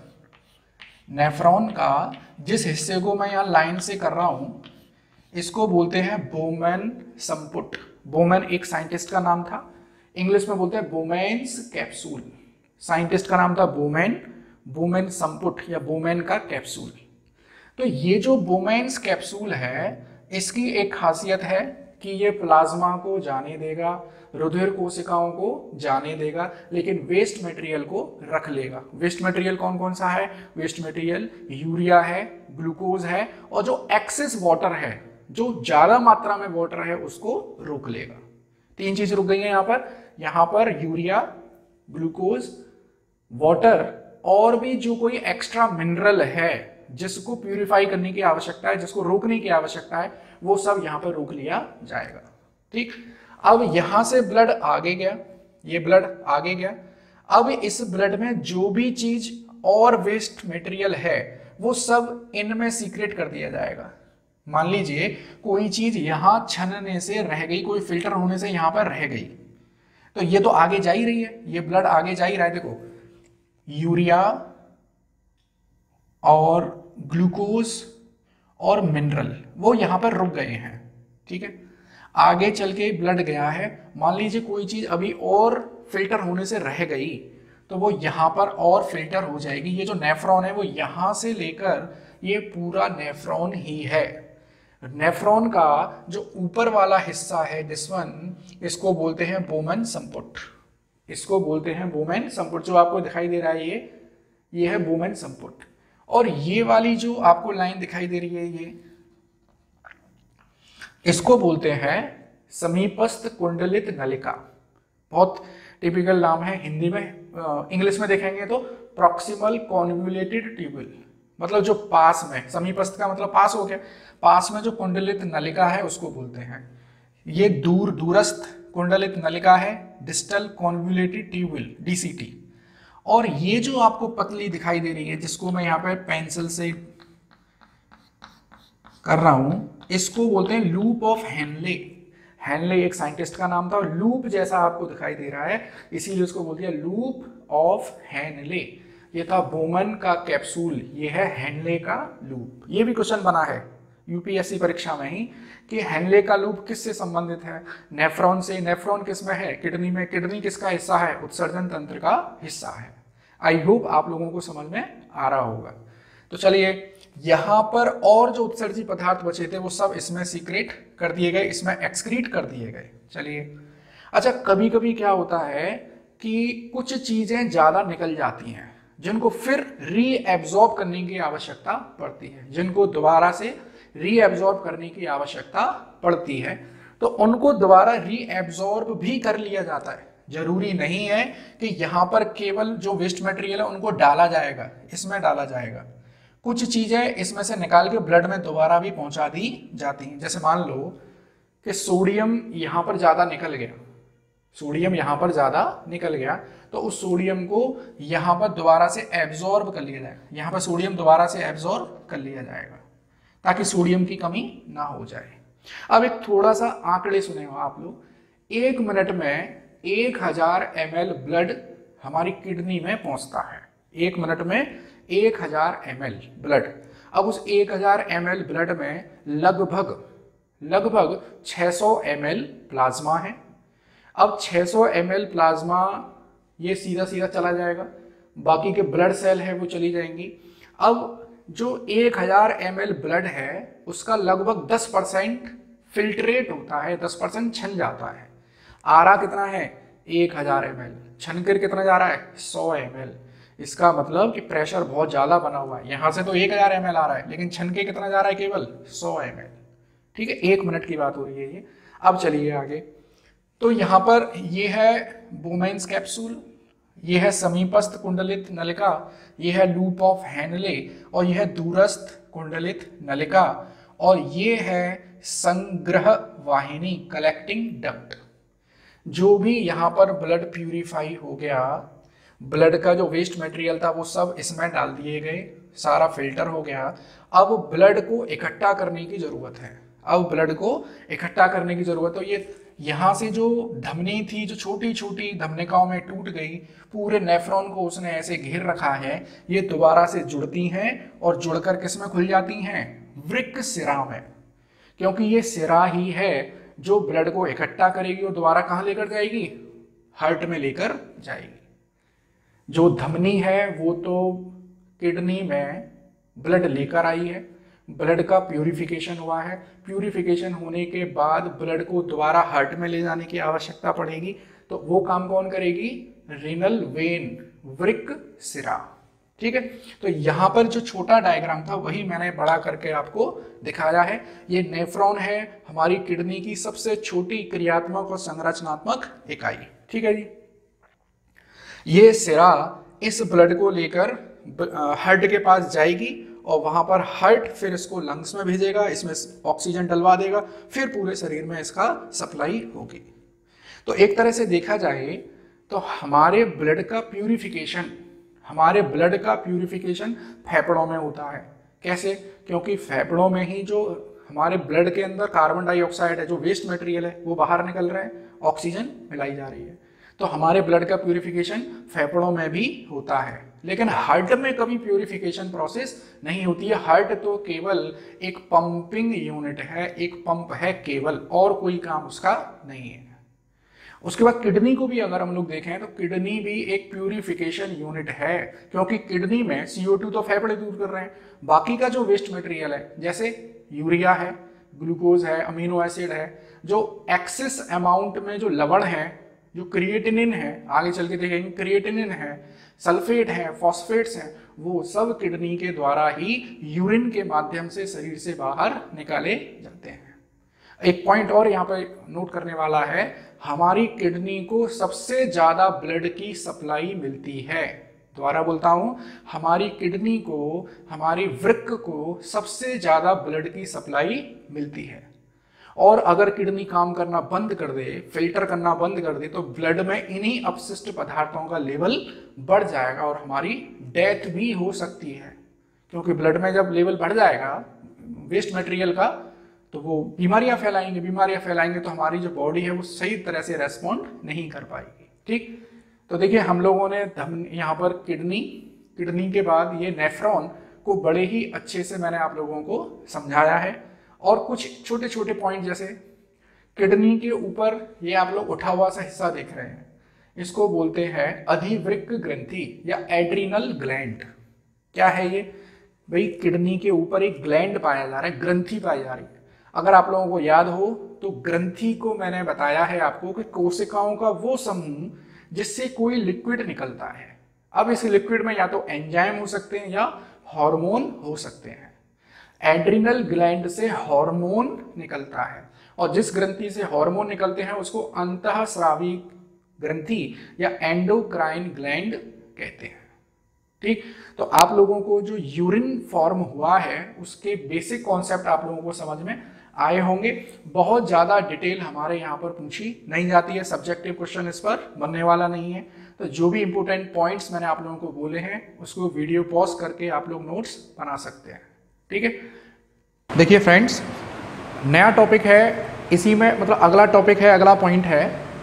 नेफ्रॉन का जिस हिस्से को मैं यहाँ लाइन से कर रहा हूं, इसको बोलते हैं बोमेन संपुट। बोमेन एक साइंटिस्ट का नाम था, इंग्लिश में बोलते हैं बोमेन्स कैप्सूल। साइंटिस्ट का नाम था बोमेन, बोमेन संपुट या बोमेन का कैप्सूल। तो ये जो बोमेन्स कैप्सूल है, इसकी एक खासियत है कि ये प्लाज्मा को जाने देगा, रुधिर कोशिकाओं को जाने देगा, लेकिन वेस्ट मटेरियल को रख लेगा। वेस्ट मटेरियल कौन कौन सा है? वेस्ट मटेरियल यूरिया है, ग्लूकोज है, और जो एक्सेस वाटर है, जो ज्यादा मात्रा में वाटर है, उसको रोक लेगा। तीन चीज रुक गई है यहाँ पर। यहाँ पर यूरिया, ग्लूकोज, वाटर, और भी जो कोई एक्स्ट्रा मिनरल है जिसको प्यूरिफाई करने की आवश्यकता है, जिसको रोकने की आवश्यकता है, वो सब यहाँ पर रोक लिया जाएगा। ठीक, अब यहां से ब्लड आगे गया, ये ब्लड आगे गया। अब इस ब्लड में जो भी चीज और वेस्ट मटेरियल है वो सब इनमें सीक्रेट कर दिया जाएगा। मान लीजिए कोई चीज यहां छनने से रह गई, कोई फिल्टर होने से यहां पर रह गई, तो ये तो आगे जा ही रही है, ये ब्लड आगे जा ही रहा है। देखो, यूरिया और ग्लूकोज और मिनरल वो यहां पर रुक गए हैं। ठीक है, आगे चल के ब्लड गया है। मान लीजिए कोई चीज अभी और फिल्टर होने से रह गई, तो वो यहां पर और फिल्टर हो जाएगी। ये जो नेफ्रॉन है वो यहां से लेकर ये पूरा नेफ्रॉन ही है। नेफ्रॉन का जो ऊपर वाला हिस्सा है, दिस वन, इसको बोलते हैं बोमेन संपुट। इसको बोलते हैं बोमेन संपुट। जो आपको दिखाई दे रहा है ये ये है बोमेन संपुट। और ये वाली जो आपको लाइन दिखाई दे रही है, ये इसको बोलते हैं समीपस्थ कुंडलित नलिका। बहुत टिपिकल नाम है हिंदी में। इंग्लिश में देखेंगे तो प्रॉक्सिमल कॉन्वोल्यूटेड ट्यूबुल, मतलब जो पास में, समीपस्थ का मतलब पास हो गया, पास में जो कुंडलित नलिका है उसको बोलते हैं। ये दूर दूरस्थ कुंडलित नलिका है, डिस्टल कॉन्वोल्यूटेड ट्यूबुल, डीसीटी। और ये जो आपको पतली दिखाई दे रही है, जिसको मैं यहाँ पे पेंसिल से कर रहा हूं, इसको बोलते हैं लूप ऑफ हेनले। हेनले एक साइंटिस्ट का नाम था, और लूप जैसा आपको दिखाई दे रहा है, इसीलिए उसको बोलते हैं लूप ऑफ हेनले। ये था बोमन का कैप्सूल, ये है हेनले का लूप। ये भी क्वेश्चन बना है यूपीएससी परीक्षा में ही कि हेनले का लूप किससे संबंधित है? नेफ्रॉन से। नेफ्रॉन किसमें है? किडनी में। किडनी किसका हिस्सा है? उत्सर्जन तंत्र का हिस्सा है। आई होप आप लोगों को समझ में आ रहा होगा। तो चलिए, यहां पर और जो उत्सर्जी पदार्थ बचे थे वो सब इसमें सीक्रेट कर दिए गए, इसमें एक्सक्रीट कर दिए गए। चलिए, अच्छा, कभी कभी क्या होता है कि कुछ चीजें ज्यादा निकल जाती हैं जिनको फिर रीएब्जॉर्ब करने की आवश्यकता पड़ती है, जिनको दोबारा से रीएब्जॉर्ब करने की आवश्यकता पड़ती है, तो उनको दोबारा रीएब्जॉर्ब भी कर लिया जाता है। जरूरी नहीं है कि यहाँ पर केवल जो वेस्ट मटेरियल है उनको डाला जाएगा, इसमें डाला जाएगा। कुछ चीजें इसमें से निकाल के ब्लड में दोबारा भी पहुंचा दी जाती हैं। जैसे मान लो कि सोडियम यहाँ पर ज्यादा निकल गया, सोडियम यहाँ पर ज्यादा निकल गया, तो उस सोडियम को यहाँ पर दोबारा से एब्जॉर्ब कर लिया जाएगा। यहाँ पर सोडियम दोबारा से एब्जॉर्ब कर लिया जाएगा ताकि सोडियम की कमी ना हो जाए। अब एक थोड़ा सा आंकड़े सुने हो आप लोग। एक मिनट में एक हजार एम एल ब्लड हमारी किडनी में पहुंचता है। एक मिनट में एक हजार एम एल ब्लड। अब उस एक हजार एम एल ब्लड में लगभग लगभग छह सौ एम एल प्लाज्मा है। अब छह सौ एम एल प्लाज्मा ये सीधा सीधा चला जाएगा, बाकी के ब्लड सेल है वो चली जाएंगी। अब जो एक हजार एम एल ब्लड है उसका लगभग दस परसेंट फिल्ट्रेट होता है, दस परसेंट छन जाता है। आ रहा कितना है? एक हजार एम एल। छन कर कितना जा रहा है? सौ एम एल। इसका मतलब कि प्रेशर बहुत ज्यादा बना हुआ है। यहां से तो एक हजार एम एल आ रहा है, लेकिन छन के कितना जा रहा है? केवल सौ एम एल। ठीक है, एक मिनट की बात हो रही है ये। अब चलिए आगे। तो यहाँ पर ये है बोमेन्स कैप्सूल, ये है समीपस्थ कुंडलित नलिका, ये है लूप ऑफ हेनले, और यह है दूरस्थ कुंडलित नलिका, और ये है संग्रह वाहिनी, कलेक्टिंग डक्ट। जो भी यहाँ पर ब्लड प्यूरिफाई हो गया, ब्लड का जो वेस्ट मटेरियल था वो सब इसमें डाल दिए गए, सारा फिल्टर हो गया। अब ब्लड को इकट्ठा करने की जरूरत है। अब ब्लड को इकट्ठा करने की जरूरत है। तो ये यहाँ से जो धमनी थी, जो छोटी छोटी धमनिकाओं में टूट गई, पूरे नेफ्रॉन को उसने ऐसे घेर रखा है, ये दोबारा से जुड़ती हैं और जुड़कर किस में खुल जाती हैं? वृक्क सिरा में। क्योंकि ये सिरा ही है जो ब्लड को इकट्ठा करेगी और दोबारा कहाँ लेकर जाएगी? हार्ट में लेकर जाएगी। जो धमनी है वो तो किडनी में ब्लड लेकर आई है, ब्लड का प्यूरिफिकेशन हुआ है, प्यूरिफिकेशन होने के बाद ब्लड को दोबारा हार्ट में ले जाने की आवश्यकता पड़ेगी, तो वो काम कौन करेगी? रीनल वेन, वृक्क सिरा। ठीक है, तो यहाँ पर जो छोटा डायग्राम था वही मैंने बड़ा करके आपको दिखाया है। ये नेफ्रॉन है, हमारी किडनी की सबसे छोटी क्रियात्मक और संरचनात्मक इकाई। ठीक है जी। ये सिरा इस ब्लड को लेकर हार्ट के पास जाएगी और वहां पर हार्ट फिर इसको लंग्स में भेजेगा, इसमें ऑक्सीजन डलवा देगा, फिर पूरे शरीर में इसका सप्लाई होगी। तो एक तरह से देखा जाए तो हमारे ब्लड का प्यूरिफिकेशन हमारे ब्लड का प्यूरिफिकेशन फेफड़ों में होता है। कैसे? क्योंकि फेफड़ों में ही जो हमारे ब्लड के अंदर कार्बन डाइऑक्साइड है, जो वेस्ट मटेरियल है, वो बाहर निकल रहा है, ऑक्सीजन मिलाई जा रही है। तो हमारे ब्लड का प्यूरिफिकेशन फेफड़ों में भी होता है, लेकिन हार्ट में कभी प्यूरिफिकेशन प्रोसेस नहीं होती है। हार्ट तो केवल एक पंपिंग यूनिट है, एक पंप है केवल, और कोई काम उसका नहीं है। उसके बाद किडनी को भी अगर हम लोग देखें तो किडनी भी एक प्यूरिफिकेशन यूनिट है, क्योंकि किडनी में सी ओ टू तो फेफड़े दूर कर रहे हैं, बाकी का जो वेस्ट मटेरियल है, जैसे यूरिया है, ग्लूकोज है, अमीनो एसिड है, जो एक्सेस अमाउंट में जो लवण है, जो क्रिएटिनिन है, आगे चल के देखेंगे, क्रिएटिनिन है, सल्फेट है, फॉस्फेट्स हैं, वो सब किडनी के द्वारा ही यूरिन के माध्यम से शरीर से बाहर निकाले जाते हैं। एक पॉइंट और यहाँ पे नोट करने वाला है, हमारी किडनी को सबसे ज्यादा ब्लड की सप्लाई मिलती है। दोबारा बोलता हूं, हमारी किडनी को, हमारी वृक्क को सबसे ज्यादा ब्लड की सप्लाई मिलती है। और अगर किडनी काम करना बंद कर दे, फिल्टर करना बंद कर दे, तो ब्लड में इन्हीं अपशिष्ट पदार्थों का लेवल बढ़ जाएगा और हमारी डेथ भी हो सकती है। क्योंकि ब्लड में जब लेवल बढ़ जाएगा वेस्ट मटेरियल का, तो वो बीमारियां फैलाएंगे, बीमारियां फैलाएंगे तो हमारी जो बॉडी है वो सही तरह से रेस्पॉन्ड नहीं कर पाएगी। ठीक, तो देखिए हम लोगों ने यहाँ पर किडनी, किडनी के बाद ये नेफ्रॉन को बड़े ही अच्छे से मैंने आप लोगों को समझाया है। और कुछ छोटे छोटे पॉइंट, जैसे किडनी के ऊपर ये आप लोग उठा हुआ सा हिस्सा देख रहे हैं, इसको बोलते हैं अधिवृक्क ग्रंथि या एड्रिनल ग्लैंड। क्या है ये भाई? किडनी के ऊपर एक ग्लैंड पाया जा रहा है, ग्रंथि पाई जा रही है। अगर आप लोगों को याद हो तो ग्रंथि को मैंने बताया है आपको कि कोशिकाओं का वो समूह जिससे कोई लिक्विड निकलता है। अब इस लिक्विड में या तो एंजाइम हो सकते हैं या हार्मोन हो सकते हैं। एड्रिनल ग्लैंड से हार्मोन निकलता है और जिस ग्रंथि से हार्मोन निकलते हैं उसको अंतःस्रावी ग्रंथि या एंडोक्राइन ग्लैंड कहते हैं। ठीक, तो आप लोगों को जो यूरिन फॉर्म हुआ है उसके बेसिक कॉन्सेप्ट आप लोगों को समझ में आए होंगे। बहुत ज़्यादा डिटेल हमारे यहाँ पर पूछी नहीं जाती है, सब्जेक्टिव क्वेश्चन इस पर बनने वाला नहीं है। तो जो भी इंपॉर्टेंट पॉइंट्स मैंने आप लोगों को बोले हैं उसको वीडियो पॉज करके आप लोग नोट्स बना सकते हैं। ठीक है, देखिए फ्रेंड्स, नया टॉपिक है, इसी में मतलब अगला टॉपिक है, अगला पॉइंट है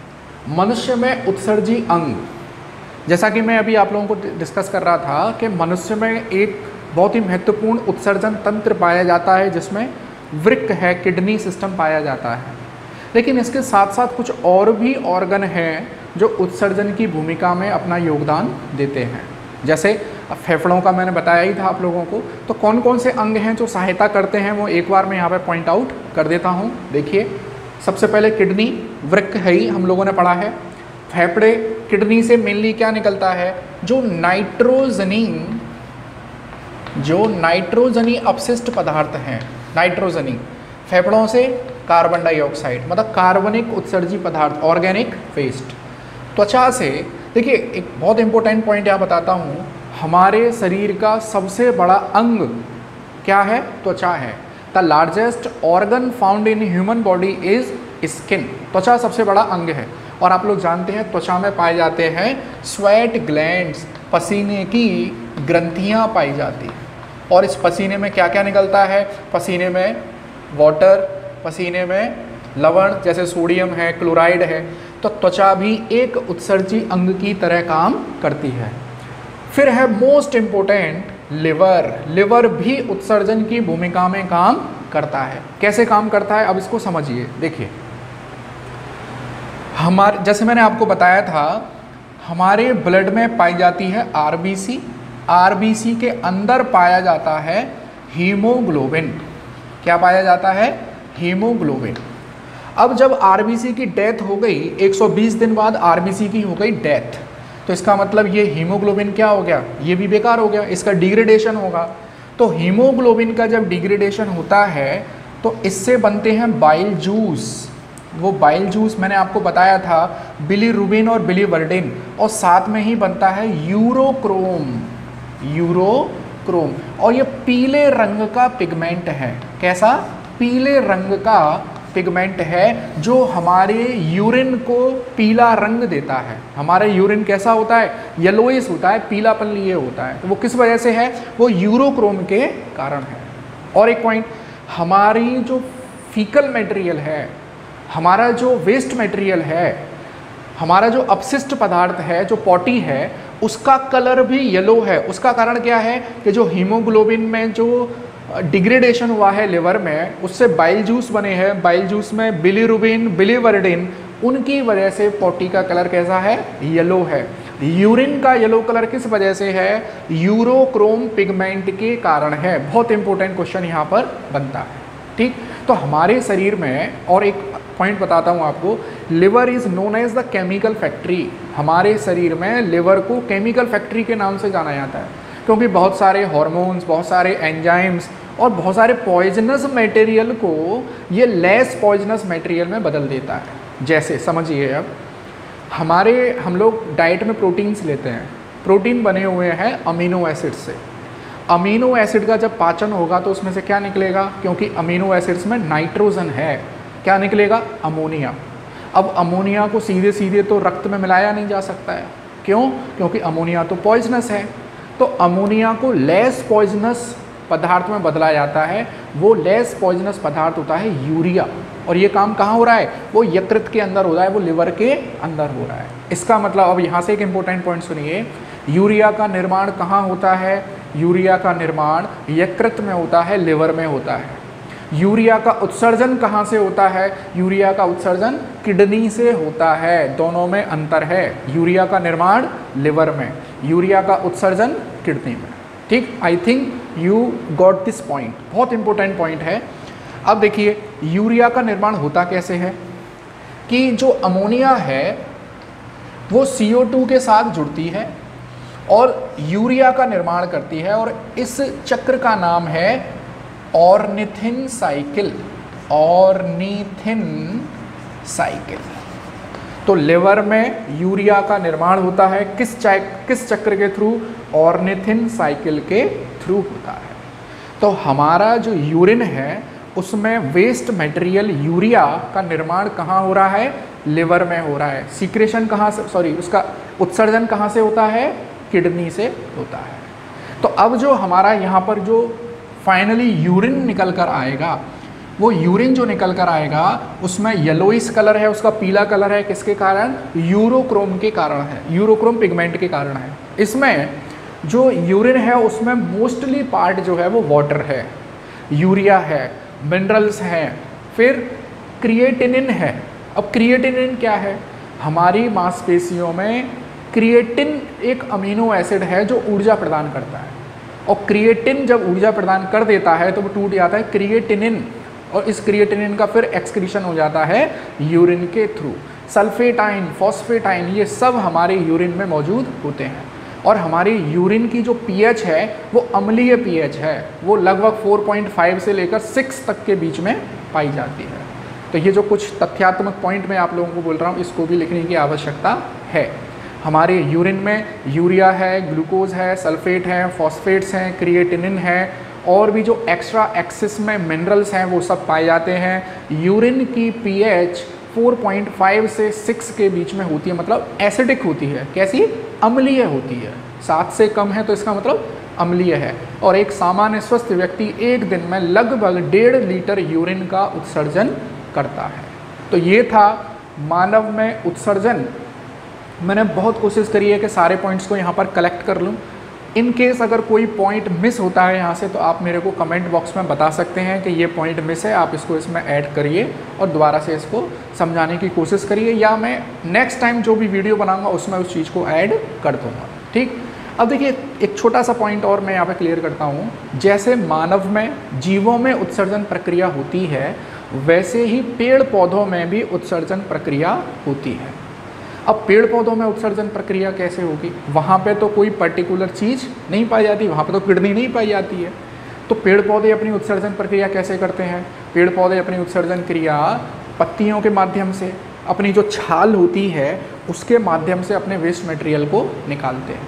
मनुष्य में उत्सर्जी अंग। जैसा कि मैं अभी आप लोगों को डिस्कस कर रहा था कि मनुष्य में एक बहुत ही महत्वपूर्ण उत्सर्जन तंत्र पाया जाता है जिसमें वृक्क है, किडनी सिस्टम पाया जाता है। लेकिन इसके साथ साथ कुछ और भी ऑर्गन हैं जो उत्सर्जन की भूमिका में अपना योगदान देते हैं। जैसे फेफड़ों का मैंने बताया ही था आप लोगों को। तो कौन कौन से अंग हैं जो सहायता करते हैं वो एक बार मैं यहाँ पे पॉइंट आउट कर देता हूँ। देखिए, सबसे पहले किडनी, वृक्क है ही हम लोगों ने पढ़ा है। फेफड़े, किडनी से मेनली क्या निकलता है? जो नाइट्रोजनी जो नाइट्रोजनी अपशिष्ट पदार्थ हैं, नाइट्रोजनी। फेफड़ों से कार्बन डाइऑक्साइड, मतलब कार्बनिक उत्सर्जी पदार्थ, ऑर्गेनिक वेस्ट। त्वचा से, देखिए एक बहुत इंपॉर्टेंट पॉइंट यहाँ बताता हूँ, हमारे शरीर का सबसे बड़ा अंग क्या है? त्वचा है। The largest organ found in human body is skin. त्वचा सबसे बड़ा अंग है। और आप लोग जानते हैं त्वचा में पाए जाते हैं स्वेट ग्लैंड्स, पसीने की ग्रंथियाँ पाई जाती हैं। और इस पसीने में क्या क्या निकलता है? पसीने में वाटर, पसीने में लवण जैसे सोडियम है, क्लोराइड है। तो त्वचा भी एक उत्सर्जी अंग की तरह काम करती है। फिर है मोस्ट इम्पोर्टेंट लिवर। लिवर भी उत्सर्जन की भूमिका में काम करता है। कैसे काम करता है अब इसको समझिए। देखिए, हमारे जैसे मैंने आपको बताया था, हमारे ब्लड में पाई जाती है आरबीसी। आरबीसी के अंदर पाया जाता है हीमोग्लोबिन। क्या पाया जाता है? हीमोग्लोबिन। अब जब आरबीसी की डेथ हो गई, एक सौ बीस दिन बाद आरबीसी की हो गई डेथ, तो इसका मतलब ये हीमोग्लोबिन क्या हो गया? ये भी बेकार हो गया, इसका डिग्रेडेशन होगा। तो हीमोग्लोबिन का जब डिग्रेडेशन होता है तो इससे बनते हैं बाइल जूस। वो बाइल जूस मैंने आपको बताया था बिलीरुबिन और बिलीवर्डिन, और साथ में ही बनता है यूरोक्रोम। यूरोक्रोम, और ये पीले रंग का पिगमेंट है। कैसा? पीले रंग का पिगमेंट है जो हमारे यूरिन को पीला रंग देता है। हमारा यूरिन कैसा होता है? येलोइश होता है, पीलापन लिए होता है। तो वो किस वजह से है? वो यूरोक्रोम के कारण है। और एक पॉइंट, हमारी जो फीकल मटेरियल है, हमारा जो वेस्ट मटेरियल है, हमारा जो अपशिष्ट पदार्थ है, जो पॉटी है, उसका कलर भी येलो है। उसका कारण क्या है? कि जो हीमोग्लोबिन में जो डिग्रेडेशन हुआ है लिवर में, उससे बाइल जूस बने हैं। बाइल जूस में बिलीरुबिन, बिलीवर्डिन, उनकी वजह से पॉटी का कलर कैसा है? येलो है। यूरिन का येलो कलर किस वजह से है? यूरोक्रोम पिगमेंट के कारण है। बहुत इंपॉर्टेंट क्वेश्चन यहाँ पर बनता है। ठीक, तो हमारे शरीर में, और एक पॉइंट बताता हूँ आपको, liver is known as the chemical factory. हमारे शरीर में लिवर को केमिकल फैक्ट्री के नाम से जाना जाता है, क्योंकि बहुत सारे हार्मोन्स, बहुत सारे एंजाइम्स और बहुत सारे पॉइजनस मटेरियल को ये लेस पॉइजनस मटेरियल में बदल देता है। जैसे समझिए, अब हमारे हम लोग डाइट में प्रोटीन्स लेते हैं। प्रोटीन बने हुए हैं अमीनो एसिड से। अमीनो एसिड का जब पाचन होगा तो उसमें से क्या निकलेगा? क्योंकि अमीनो एसिड्स में नाइट्रोजन है, क्या निकलेगा? अमोनिया। अब अमोनिया को सीधे सीधे तो रक्त में मिलाया नहीं जा सकता है, क्यों? क्योंकि अमोनिया तो पॉइजनस है। तो अमोनिया को लेस पॉइजनस पदार्थ में बदला जाता है, वो लेस पॉइजनस पदार्थ होता है यूरिया। और ये काम कहाँ हो रहा है? वो यकृत के अंदर हो रहा है, वो लिवर के अंदर हो रहा है। इसका मतलब अब यहाँ से एक इम्पोर्टेंट पॉइंट सुनिए, यूरिया का निर्माण कहाँ होता है? यूरिया का निर्माण यकृत में होता है, लिवर में होता है। यूरिया का उत्सर्जन कहाँ से होता है? यूरिया का उत्सर्जन किडनी से होता है, दोनों में अंतर है। यूरिया का निर्माण लिवर में, यूरिया का उत्सर्जन किडनी में। ठीक, I think you got this point, बहुत इंपॉर्टेंट पॉइंट है। अब देखिए यूरिया का निर्माण होता कैसे है कि जो अमोनिया है वो सी ओ टू के साथ जुड़ती है और यूरिया का निर्माण करती है, और इस चक्र का नाम है ऑर्निथिन साइकिल। Ornithine cycle. तो लिवर में यूरिया का निर्माण होता है किस किस चक्र के थ्रू? ऑर्निथिन साइकिल के थ्रू होता है। तो हमारा जो यूरिन है उसमें वेस्ट मटेरियल यूरिया का निर्माण कहाँ हो रहा है? लिवर में हो रहा है। सीक्रेशन कहाँ से, सॉरी उसका उत्सर्जन कहाँ से होता है? किडनी से होता है। तो अब जो हमारा यहाँ पर जो फाइनली यूरिन निकल कर आएगा, वो यूरिन जो निकल कर आएगा उसमें येलोइश कलर है, उसका पीला कलर है, किसके कारण? यूरोक्रोम के कारण है, यूरोक्रोम पिगमेंट के कारण है। इसमें जो यूरिन है उसमें मोस्टली पार्ट जो है वो वाटर है, यूरिया है, मिनरल्स हैं, फिर क्रिएटिनिन है। अब क्रिएटिनिन क्या है? हमारी मांसपेशियों में क्रिएटिन एक अमीनो एसिड है जो ऊर्जा प्रदान करता है, और क्रिएटिन जब ऊर्जा प्रदान कर देता है तो वो टूट जाता है क्रिएटिनिन, और इस क्रिएटिनिन का फिर एक्सक्रीशन हो जाता है यूरिन के थ्रू। सल्फेटाइन, फॉस्फेटाइन, ये सब हमारे यूरिन में मौजूद होते हैं। और हमारी यूरिन की जो पीएच है वो अम्लीय पीएच है, वो लगभग चार पॉइंट पाँच से लेकर छह तक के बीच में पाई जाती है। तो ये जो कुछ तथ्यात्मक पॉइंट मैं आप लोगों को बोल रहा हूँ, इसको भी लिखने की आवश्यकता है। हमारे यूरिन में यूरिया है, ग्लूकोज है, सल्फेट है, फॉस्फेट्स हैं, क्रिएटिनिन है, और भी जो एक्स्ट्रा एक्सिस में मिनरल्स हैं वो सब पाए जाते हैं। यूरिन की पीएच चार पॉइंट पाँच से छह के बीच में होती है, मतलब एसिडिक होती है। कैसी? अम्लीय होती है। सात से कम है तो इसका मतलब अम्लीय है। और एक सामान्य स्वस्थ व्यक्ति एक दिन में लगभग डेढ़ लीटर यूरिन का उत्सर्जन करता है। तो ये था मानव में उत्सर्जन। मैंने बहुत कोशिश करी है कि सारे पॉइंट्स को यहाँ पर कलेक्ट कर लूँ। इन केस अगर कोई पॉइंट मिस होता है यहाँ से तो आप मेरे को कमेंट बॉक्स में बता सकते हैं कि ये पॉइंट मिस है, आप इसको इसमें ऐड करिए और दोबारा से इसको समझाने की कोशिश करिए, या मैं नेक्स्ट टाइम जो भी वीडियो बनाऊंगा उसमें उस चीज़ को ऐड कर दूँगा। ठीक, अब देखिए एक छोटा सा पॉइंट और मैं यहाँ पर क्लियर करता हूँ। जैसे मानव में, जीवों में उत्सर्जन प्रक्रिया होती है, वैसे ही पेड़ पौधों में भी उत्सर्जन प्रक्रिया होती है। अब पेड़ पौधों में उत्सर्जन प्रक्रिया कैसे होगी? वहाँ पे तो कोई पर्टिकुलर चीज़ नहीं पाई जाती, वहाँ पे तो किडनी नहीं पाई जाती है। तो पेड़ पौधे अपनी उत्सर्जन प्रक्रिया कैसे करते हैं? पेड़ पौधे अपनी उत्सर्जन क्रिया पत्तियों के माध्यम से, अपनी जो छाल होती है उसके माध्यम से अपने वेस्ट मटेरियल को निकालते हैं।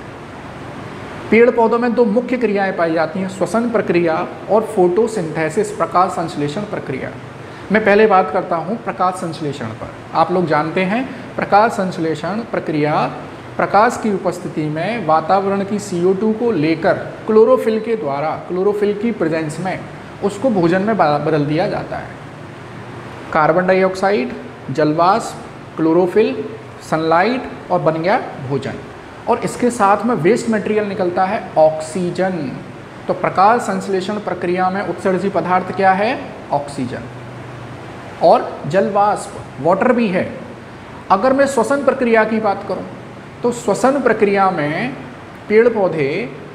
पेड़ पौधों में दो मुख्य क्रियाएँ पाई जाती हैं, श्वसन प्रक्रिया और फोटोसिंथेसिस, प्रकाश संश्लेषण प्रक्रिया। मैं पहले बात करता हूँ प्रकाश संश्लेषण पर। आप लोग जानते हैं प्रकाश संश्लेषण प्रक्रिया प्रकाश की उपस्थिति में वातावरण की सी ओ टू को लेकर क्लोरोफिल के द्वारा, क्लोरोफिल की प्रेजेंस में उसको भोजन में बदल दिया जाता है। कार्बन डाइऑक्साइड, जलवाष्प, क्लोरोफिल, सनलाइट, और बन गया भोजन। और इसके साथ में वेस्ट मटेरियल निकलता है ऑक्सीजन। तो प्रकाश संश्लेषण प्रक्रिया में उत्सर्जी पदार्थ क्या है? ऑक्सीजन और जलवाष्प, वाटर भी है। अगर मैं श्वसन प्रक्रिया की बात करूं तो श्वसन प्रक्रिया में पेड़ पौधे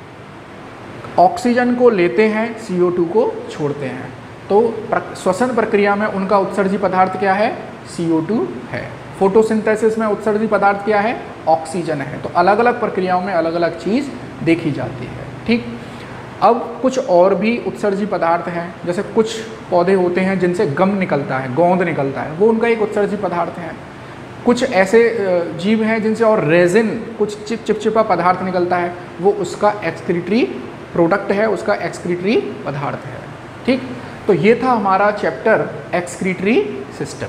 ऑक्सीजन को लेते हैं, सी ओ टू को छोड़ते हैं। तो श्वसन प्रक्रिया में उनका उत्सर्जी पदार्थ क्या है? सी ओ टू है। फोटोसिंथेसिस में उत्सर्जी पदार्थ क्या है? ऑक्सीजन है। तो अलग अलग प्रक्रियाओं में अलग अलग चीज़ देखी जाती है। ठीक, अब कुछ और भी उत्सर्जी पदार्थ हैं, जैसे कुछ पौधे होते हैं जिनसे गम निकलता है, गोंद निकलता है, वो उनका एक उत्सर्जी पदार्थ है। कुछ ऐसे जीव हैं जिनसे और रेजिन, कुछ चिप चिपचिपा पदार्थ निकलता है, वो उसका एक्सक्रीटरी प्रोडक्ट है, उसका एक्सक्रीटरी पदार्थ है। ठीक, तो ये था हमारा चैप्टर एक्सक्रीटरी सिस्टम।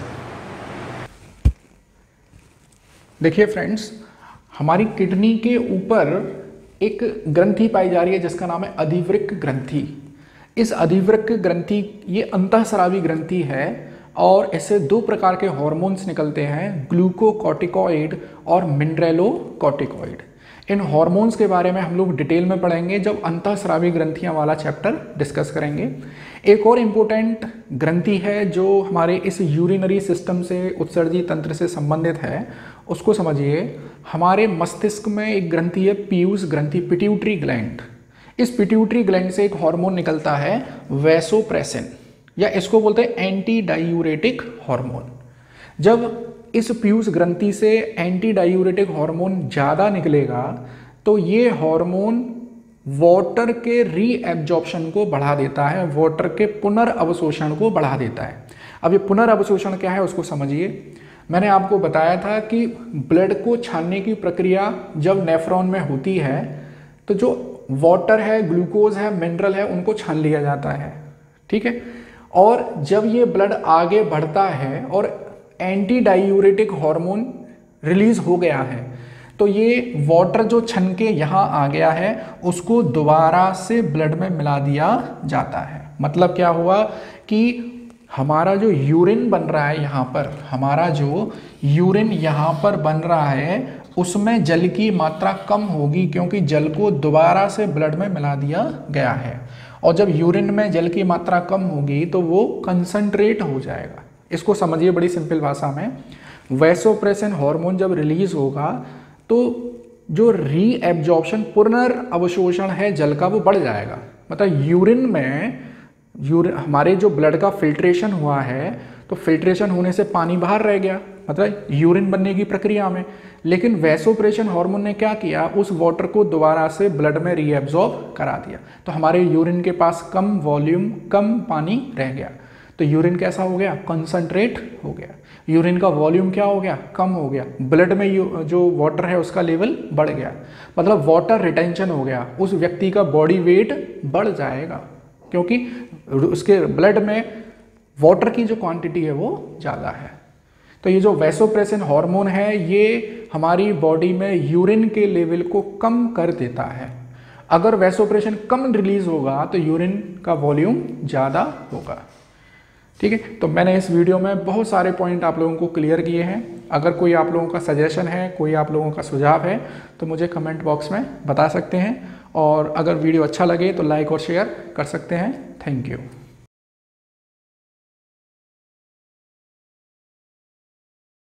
देखिए फ्रेंड्स, हमारी किडनी के ऊपर एक ग्रंथि पाई जा रही है जिसका नाम है अधिवृक्क ग्रंथि। इस अधिवृक्क ग्रंथि ये अंतःस्रावी ग्रंथि है और इससे दो प्रकार के हार्मोन्स निकलते हैं, ग्लूकोकॉर्टिकॉइड और मिनरेलोकॉर्टिकॉइड। इन हार्मोन्स के बारे में हम लोग डिटेल में पढ़ेंगे जब अंतःस्रावी ग्रंथियां वाला चैप्टर डिस्कस करेंगे। एक और इम्पोर्टेंट ग्रंथि है जो हमारे इस यूरिनरी सिस्टम से, उत्सर्जी तंत्र से संबंधित है, उसको समझिए। हमारे मस्तिष्क में एक ग्रंथि है पीयूष ग्रंथि, पिट्यूटरी ग्लैंड। इस पिट्यूटरी ग्लैंड से एक हार्मोन निकलता है वैसोप्रेसिन, या इसको बोलते हैं एंटी डायूरेटिक हार्मोन। जब इस पीयूष ग्रंथि से एंटी डायूरेटिक हार्मोन ज़्यादा निकलेगा तो ये हार्मोन वाटर के रीएब्जॉर्प्शन को बढ़ा देता है, वाटर के पुनर्अवशोषण को बढ़ा देता है। अब ये पुनर्अवशोषण क्या है उसको समझिए। मैंने आपको बताया था कि ब्लड को छानने की प्रक्रिया जब नेफ्रॉन में होती है तो जो वाटर है, ग्लूकोज है, मिनरल है, उनको छान लिया जाता है, ठीक है। और जब ये ब्लड आगे बढ़ता है और एंटी डायूरेटिक हार्मोन रिलीज हो गया है तो ये वाटर जो छन के यहाँ आ गया है उसको दोबारा से ब्लड में मिला दिया जाता है। मतलब क्या हुआ कि हमारा जो यूरिन बन रहा है यहाँ पर, हमारा जो यूरिन यहाँ पर बन रहा है उसमें जल की मात्रा कम होगी क्योंकि जल को दोबारा से ब्लड में मिला दिया गया है। और जब यूरिन में जल की मात्रा कम होगी तो वो कंसंट्रेट हो जाएगा। इसको समझिए बड़ी सिंपल भाषा में, वैसोप्रेसिन हार्मोन जब रिलीज होगा तो जो रीएब्जॉर्प्शन, पुनर्अवशोषण है जल का, वो बढ़ जाएगा। मतलब यूरिन में यूरिन हमारे जो ब्लड का फिल्ट्रेशन हुआ है तो फिल्ट्रेशन होने से पानी बाहर रह गया, मतलब यूरिन बनने की प्रक्रिया में। लेकिन वैसोप्रेसिन हार्मोन ने क्या किया, उस वाटर को दोबारा से ब्लड में रीएब्जॉर्ब करा दिया। तो हमारे यूरिन के पास कम वॉल्यूम, कम पानी रह गया। तो यूरिन कैसा हो गया, कंसंट्रेट हो गया। यूरिन का वॉल्यूम क्या हो गया, कम हो गया। ब्लड में जो वाटर है उसका लेवल बढ़ गया, मतलब वाटर रिटेंशन हो गया। उस व्यक्ति का बॉडी वेट बढ़ जाएगा क्योंकि उसके ब्लड में वाटर की जो क्वांटिटी है वो ज़्यादा है। तो ये जो वैसोप्रेसिन हार्मोन है ये हमारी बॉडी में यूरिन के लेवल को कम कर देता है। अगर वैसोप्रेसिन कम रिलीज होगा तो यूरिन का वॉल्यूम ज़्यादा होगा, ठीक है। तो मैंने इस वीडियो में बहुत सारे पॉइंट आप लोगों को क्लियर किए हैं। अगर कोई आप लोगों का सजेशन है, कोई आप लोगों का सुझाव है तो मुझे कमेंट बॉक्स में बता सकते हैं। और अगर वीडियो अच्छा लगे तो लाइक और शेयर कर सकते हैं। Thank you.